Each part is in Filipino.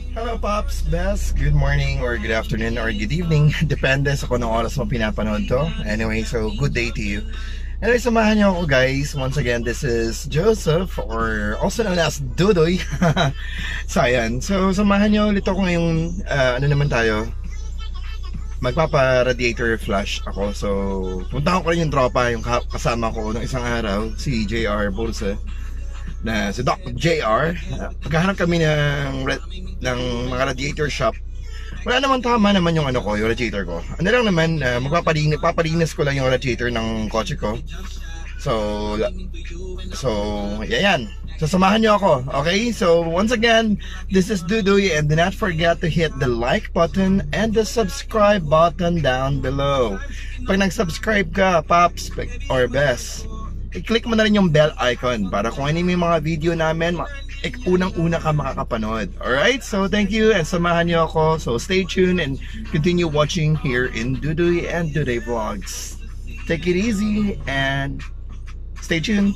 Hello Pops, Best, good morning or good afternoon or good evening. Depende sa kung anong oras mo pinapanood to. Anyway, so good day to you. Anyway, samahan niyo ako guys. Once again, this is Joseph or also known as Dudoy. So ayan, so samahan niyo ulit ako ngayong ano naman tayo. Magpapa-radiator flush ako. So punta ko rin yung tropa, yung kasama ko ng isang araw, si JR Bulsa. Na si Doc JR, pagkahanap kami ng mga radiator shop. Wala naman, tama naman yung ano ko, yung radiator ko. Ano lang naman, papalinis ko lang yung radiator ng kotse ko. So yan. So samahan nyo ako, okay? So once again, this is Dudoy, and do not forget to hit the like button and the subscribe button down below. Pag nag-subscribe ka, Pops or Best, i-click mo na rin yung bell icon para kung ano yung mga video namin, unang-una ka makakapanood. Alright, so thank you and samahan niyo ako. So stay tuned and continue watching here in Dudoy and Dudoy Vlogs. Take it easy and stay tuned.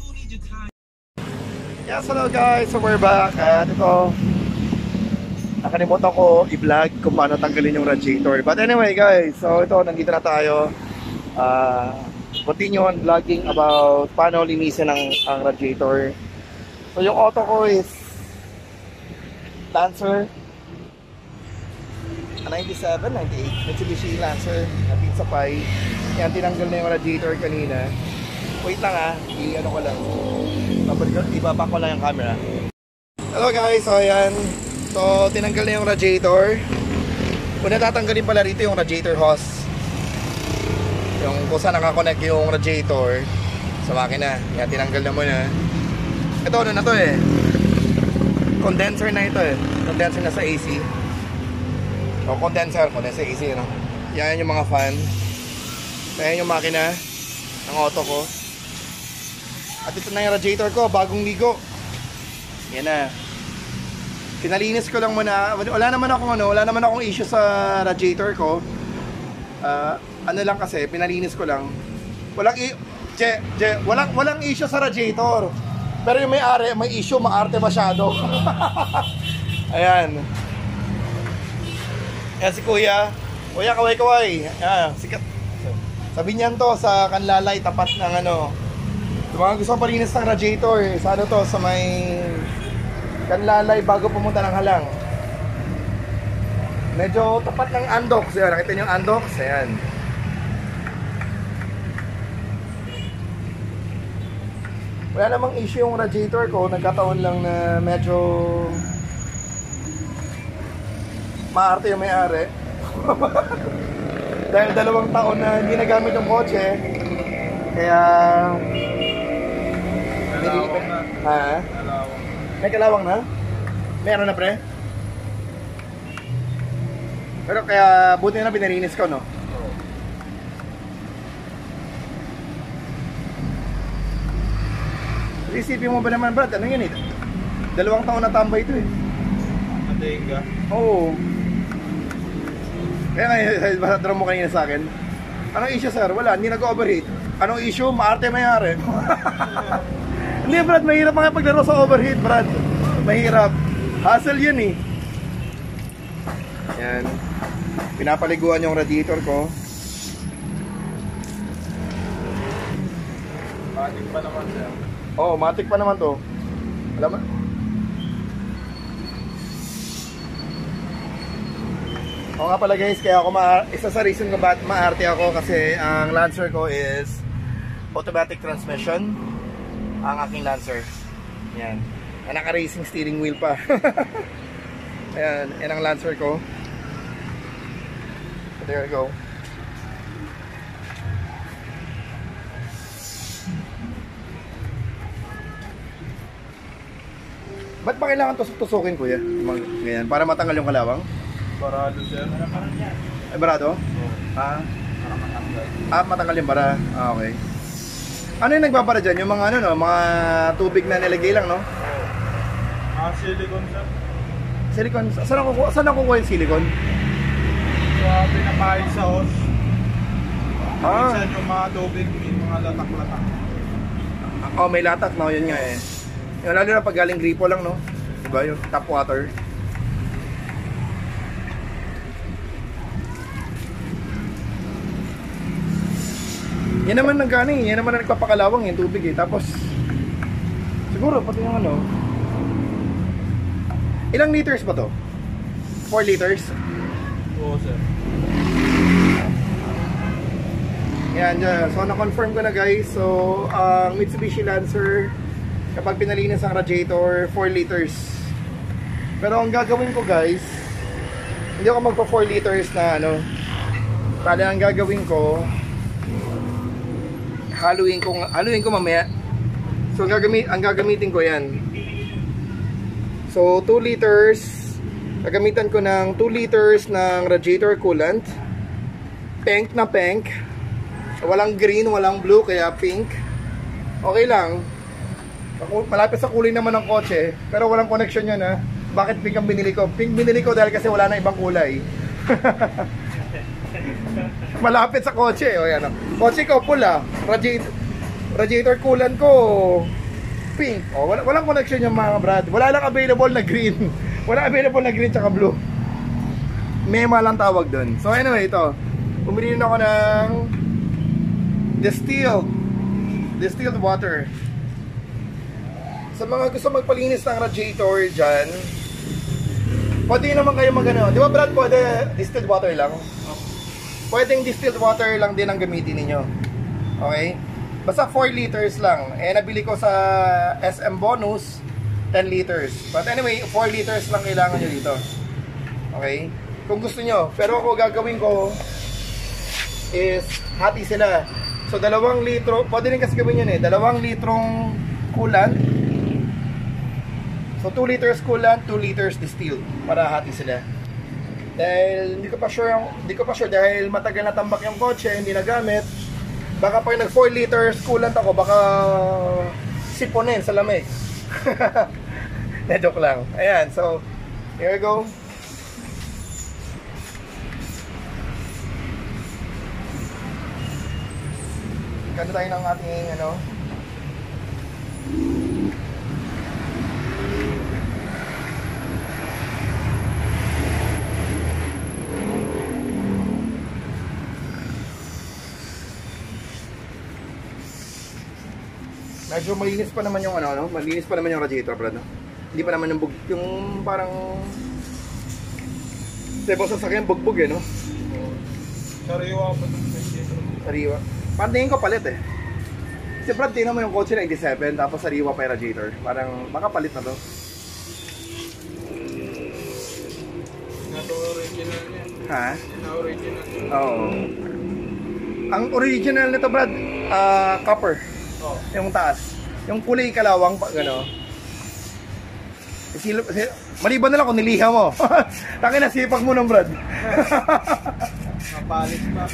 Yes, hello guys, so we're back. At ito, nakalimutan ko i-vlog kung paano tanggalin yung radiator. But anyway guys, so ito, nandito na tayo. Continue on vlogging about paano linisin ang radiator. So yung auto ko is Lancer 97, 98 Mitsubishi Lancer na Pizza Pie. Yan, tinanggal na yung radiator kanina. Wait lang i-ano ko lang, ibaba ko lang yung camera. Hello guys, so ayan, so tinanggal na yung radiator. Una tatanggalin pala rito yung radiator hose, yung kung saan nakakonect yung radiator sa makina. Yan, tinanggal na muna. Ito ano na to condenser na ito condenser na sa AC. O condenser sa AC, no? Yan yung mga fan. Yan yung makina ng auto ko. At ito na yung radiator ko, bagong ligo. Yan na. Pinalinis ko lang muna. Wala naman akong issue sa radiator ko. Ano lang kasi, pinalinis ko lang. Walang issue sa radiator. Pero yung may-ari, may issue, maarte masyado. Ayan. Ayan si Kuya. Kuya, kaway-kaway. Sikat. Sabi niyan to sa Kanlalay, tapat ng ano. Yung mga gusto palinis ng radiator, sa ano to, sa may Kanlalay bago pumunta ng Halang. Medyo tapat ng Andox. Ayan, nakita niyo yung Andox? Ayan. Wala namang issue yung radiator ko, nagkataon lang na medyo maarte yung may-ari. Dahil 2 taon na hindi nagamit yung kotse, kaya kalawang na. Ha? May kalawang na? Meron na pre? Pero kaya buti na pinarinis ko, no? Isipin mo ba naman, Brad? Ano yun 2 taon na tambay ito Andayin ka? Oo. Kaya ngayon, drone mo kanina sa akin. Anong issue, sir? Wala, hindi nag-overheat. Anong issue? Maarte may-ari. Hindi, Brad, mahirap mga paglaro sa overheat, Brad. Mahirap. Hassle yun Yan. Pinapaliguan yung radiator ko. Matik pa naman siya. Oo, matik pa naman to. Alam mo? Oo nga pala guys, kaya ako isa sa reason ko bakit maarte ako kasi ang Lancer ko is automatic transmission. Ang aking Lancer. Yan. Naka-racing steering wheel pa. Ayan, yan ang Lancer ko. So there you go. Ba't ba kailangan tusukin, kuya? Ganyan, para matanggal yung kalawang? Barado siya. Ay, barado? Oo. Ah? Para matanggal. Matanggal yung bara. Okay. Ano yung nagbabara dyan? Yung mga ano, no? Mga tubig na nilagay lang, no? Oo. Silicone siya. Silicone? Saan nakukuha yung silicone? So, pinakain sa hose. Minsan yung mga tubig, yung mga latak-latak. Oh, may latak, no? Yun nga Yung lalo na pag galing gripo lang, no? Diba? Yung tap water. Yan naman yan naman ang nagpapakalawang yung tubig eh. Tapos, siguro pati yung ano. Ilang liters ba to? 4 liters? Oo, sir. Yan, dyan. So, na-confirm ko na guys. So, ang Mitsubishi Lancer, kapag pinalinis ang radiator, 4 liters. Pero ang gagawin ko guys, hindi ako magpa 4 liters na ano. Bali, ang gagawin ko, haluin ko mamaya. So, ang gagamitin ko yan. So, 2 liters. Gagamitan ko ng 2 liters ng radiator coolant. Pink na pink. Walang green, walang blue, kaya pink. Okay lang. Malapit sa kulay naman ng kotse, pero walang connection yun ha. Bakit pink ang binili ko? Pink binili ko dahil kasi wala na ibang kulay. Malapit sa kotse. O yan o. Kotse ko pula. Radiator coolant ko pink. O, walang connection yung mga brad. Wala lang available na green. Wala available na green tsaka blue. Mema lang tawag dun. So anyway, ito. Bumili rin ako ng distilled water. Sa mga gusto magpalinis ng radiator dyan, pwede naman kayo magano. Di ba Brad, pwede distilled water lang? Pwedeng distilled water lang din ang gamitin ninyo. Okay? Basta 4 liters lang. Eh, nabili ko sa SM Bonus 10 liters. But anyway, 4 liters lang kailangan nyo dito. Okay? Kung gusto nyo. Pero ako gagawin ko is hati sila. So 2 litro, pwede rin kasi gawin yun eh, 2 litrong coolant. So 2 liters coolant, 2 liters distilled para hati sila. Dahil hindi ko pa sure dahil matagal na tambak yung kotse, hindi nagamit. Baka pag nag 4 liters coolant ako, baka siponin sa lamig. Joke lang. Ayan, so here we go. Ganda tayo ng ating ano. Medyo malinis pa naman yung ano, no? Malinis pa naman yung radiator, brad, no? Hindi pa naman yung parang diba sa sasakyan bugbog eh, no? Sariwa pa ng Sariwa. Pantingin ko palit eh. Kasi Brad, tingnan mo yung kotse na 87 tapos sariwa pa yung radiator. Parang makapalit na to. original niya. Ha? Original. Oo. Ang original nito Brad, copper. Oh. Yung taas. Yung kulay kalawang gano. Maliban na lang kung niliha mo. Taki na sipag mo ng Brad. Napalit pa.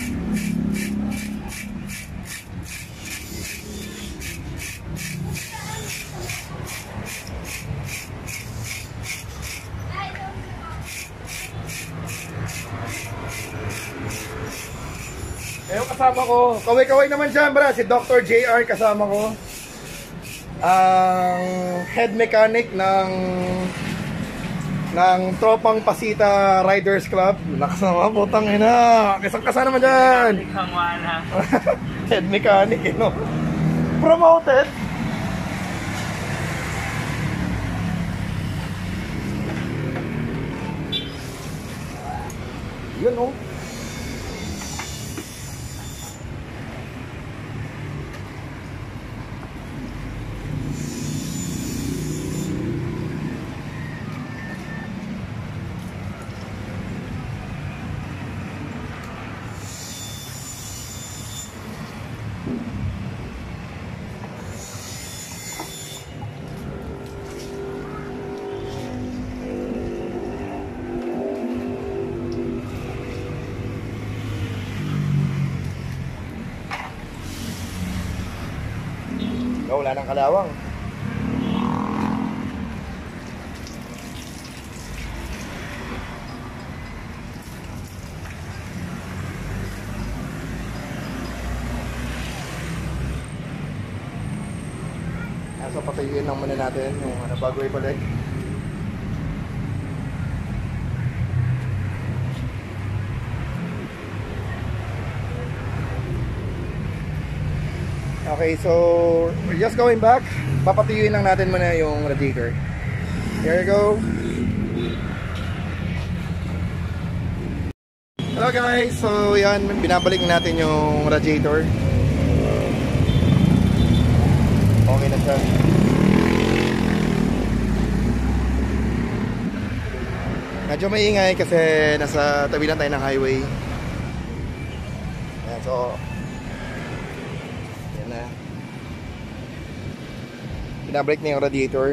Yung kasama ko, kaway-kaway naman dyan, Brad. Si Dr. JR kasama ko. Ang head mechanic ng Tropang Pasita Riders Club. Nakasama, putang ina. Kasang-kasa naman dyan. Head mechanic, you know. Promoted. Yun, oh. Oh, wala nang kalawang. So patayuin lang muna natin yung bago ibalik. Okay, so we're just going back. Papatuyuin lang natin muna yung radiator. Here you go. Hello guys, so yan, binabalik natin yung radiator. Okay na siya. Medyo maingay kasi nasa tabi lang tayo ng highway. Ayan, so yan na. Binabalik na yung radiator.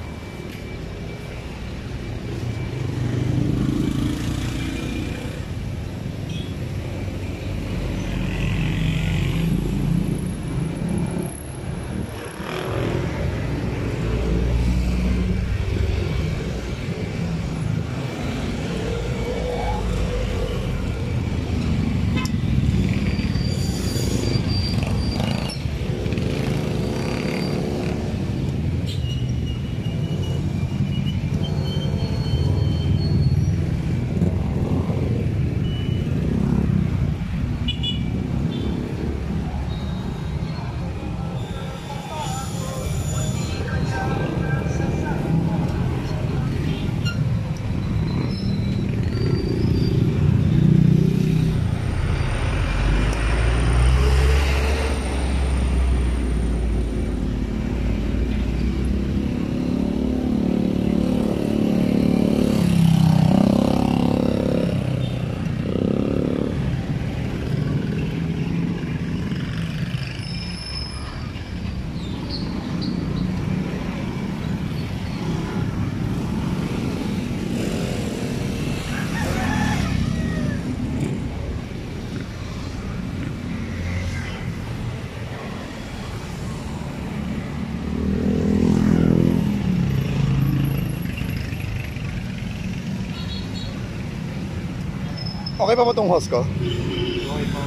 Okay pa ba itong hose ko? Okay po.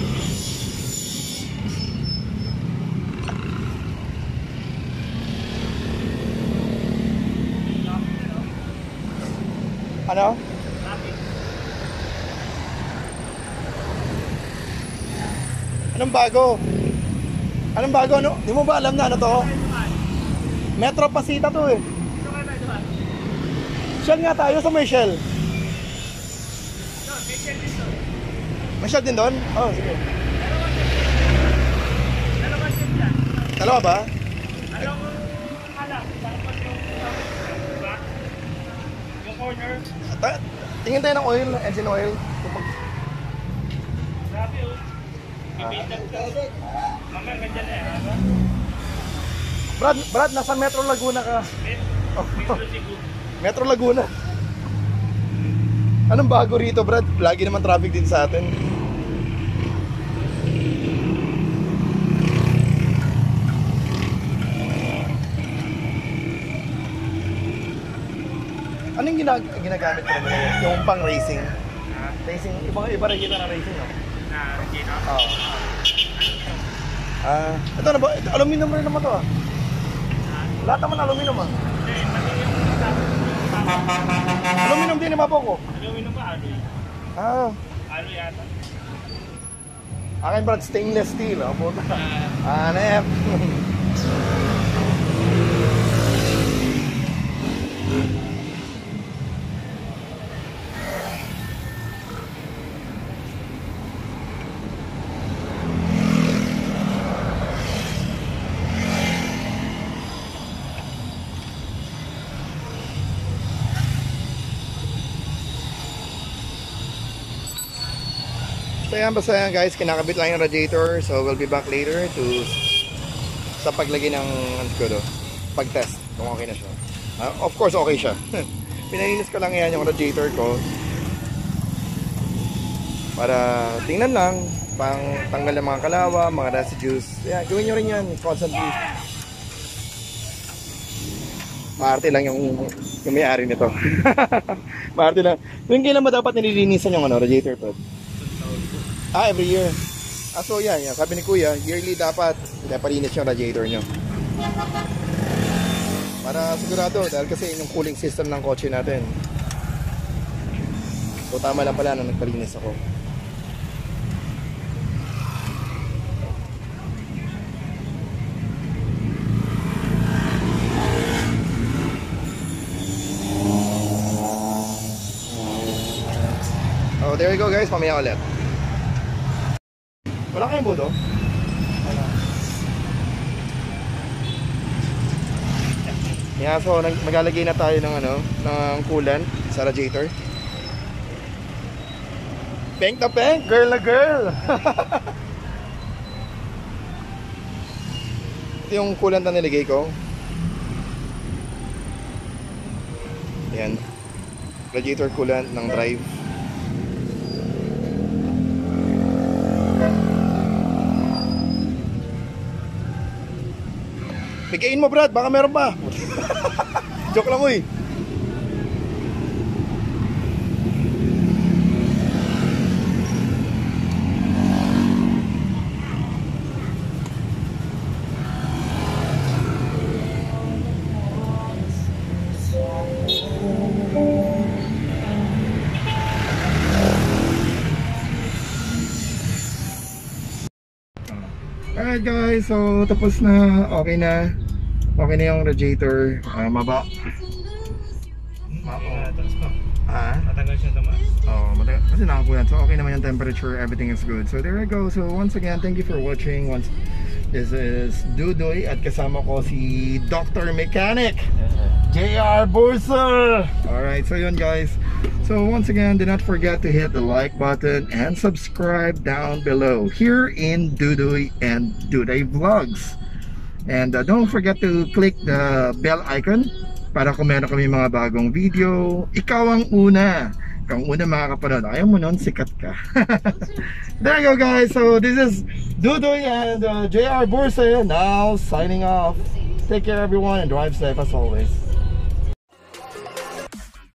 Ano? Anong bago? Anong bago? Ano? Di mo ba alam na ano to? Metro Pasita to eh. Shell nga tayo sa may Shell. May Shell din doon? Oh, sige. Dalawa ba? Yung corner. Tingin tayo ng oil, engine oil. Grabe oh. Mamaya ganyan eh. Brad, nasa Metro Laguna ka. Metro Laguna. Anong bago rito, Brad? Lagi naman traffic din sa atin. Anong ginagamit ko naman yun? Yung pang racing? Racing, iba rin kita na racing, no? Regina? Oo. Ito na ba? Aluminum rin naman to ah. Lahat naman aluminum ah. Aluminum din naman po ko. Aluminum ba? Ano yata? Akin Brad, stainless steel ah. Puta. Hanep. So yan, basta yan guys, kinakabit lang yung radiator. So we'll be back later to sa paglagay ng pag-test kung okay na siya. Of course okay siya. Pinalinis ko lang yan yung radiator ko para tingnan lang, pang tanggal ng mga kalawa, mga residues. Yeah, gawin nyo rin yan constantly. Maarte lang yung may-ari nito. Maarte lang. Yung kailan ba dapat nililinisan yung radiator pad? Every year. So yan, sabi ni Kuya, yearly dapat pinapalinis yung radiator nyo. Para sigurado, dahil kasi yung cooling system ng kotse natin. So tama lang pala na nagpalinis ako. So there you go guys, mamaya ulit. Wala kayong budo? Yeah, so maglalagay na tayo ng ng coolant sa radiator. Pink na pink, girl na girl. Ito yung coolant na niligay ko. Ayan. Radiator coolant ng drive. Pigain mo Brad, baka meron pa. Joke lang uy. Alright guys, so tapos na, okay na yung radiator, maba. Matagal siya tumaas. Matagal, kasi nakapulan, so okay naman yung temperature, everything is good. So there we go, so once again, thank you for watching. This is Dudoy at kasama ko si Dr. Mechanic JR Bursa. Alright, so yun guys. So once again, do not forget to hit the like button and subscribe down below here in Dudoy and Dudoy Vlogs. And don't forget to click the bell icon para kung meron kami mga bagong video, ikaw ang una. Kung una makakapanood, ayaw mo nun, sikat ka. There you go guys, so this is Dudoy and JR Bursa now signing off. Take care everyone and drive safe as always.